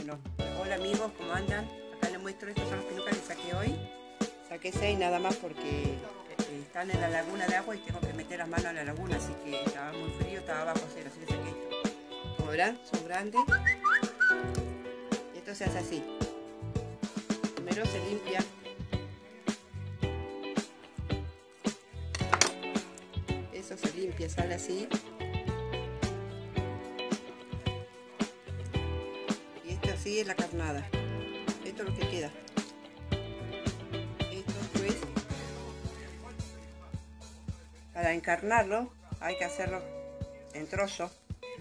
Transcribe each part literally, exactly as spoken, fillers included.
Bueno, hola amigos, ¿cómo andan? Acá les muestro, estos son los pinucas que saqué hoy. Saqué seis nada más porque están en la laguna de agua y tengo que meter las manos a la laguna, así que estaba muy frío, estaba bajo cero, así que saqué esto. Como verán, son grandes. Y esto se hace así. Primero se limpia. Eso se limpia, sale así. Y esto así es la carnada. Esto es lo que queda. Esto pues, para encarnarlo hay que hacerlo en trozos.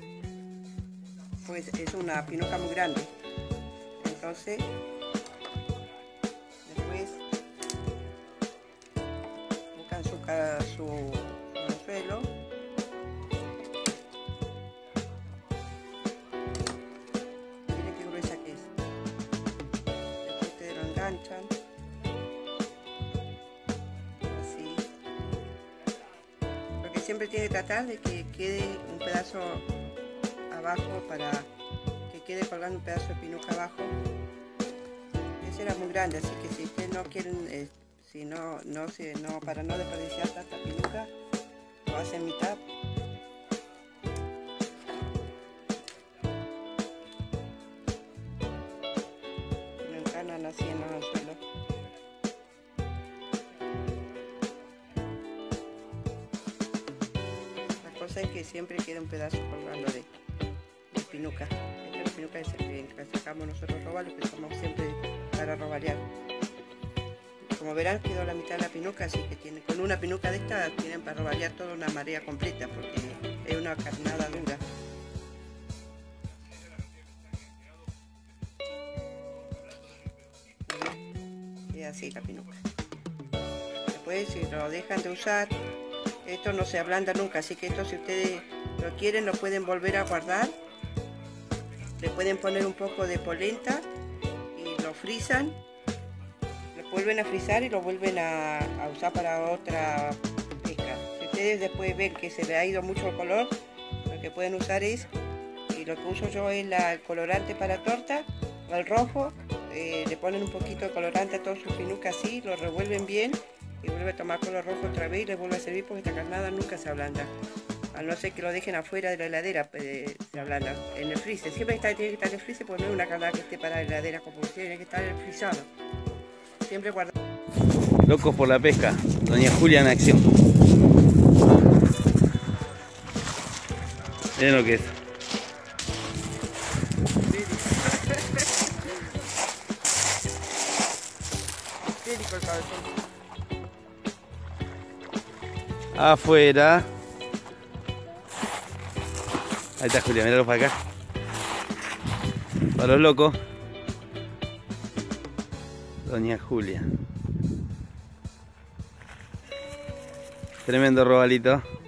Pues es una pinuca muy grande. Entonces, después buscan su, su anzuelo. Miren qué gruesa que es. Después ustedes lo enganchan. Así. Porque siempre tiene que tratar de que quede un pedazo abajo para que quede colgando un pedazo de pinuca abajo. Ese era muy grande, así que si ustedes no quieren, eh, si no, no, si, no, para no desperdiciar tanta pinuca, lo hacen mitad. Lo encarnan así en los anzuelos. La cosa es que siempre queda un pedazo colgando de, de pinuca. Esta es la pinuca que sacamos nosotros robalos, que somos siempre para robalear. Como verán, quedó la mitad de la pinuca, así que tiene, con una pinuca de esta tienen para robalear toda una marea completa, porque es una carnada dura. Y así la pinuca. Después, si lo dejan de usar, esto no se ablanda nunca, así que esto, si ustedes lo quieren, lo pueden volver a guardar. Le pueden poner un poco de polenta y lo frisan. Lo vuelven a frizar y lo vuelven a, a usar para otra pesca. Si ustedes después ven que se le ha ido mucho el color, lo que pueden usar es, y lo que uso yo es la, el colorante para torta, o el rojo. Eh, le ponen un poquito de colorante a todos sus pinucas así, lo revuelven bien y vuelve a tomar color rojo otra vez y le vuelve a servir, porque esta carnada nunca se ablanda. A no ser que lo dejen afuera de la heladera, eh, se ablanda. En el freezer, siempre está, tiene que estar en el freezer, porque no es una carnada que esté para la heladera, como tiene que estar en el frizado. Siempre guardado. Locos por la pesca, doña Julia en acción. Miren lo que es. El cabezón. Afuera. Ahí está Julia, miralo para acá. Para los locos. Doña Julia. Tremendo robalito.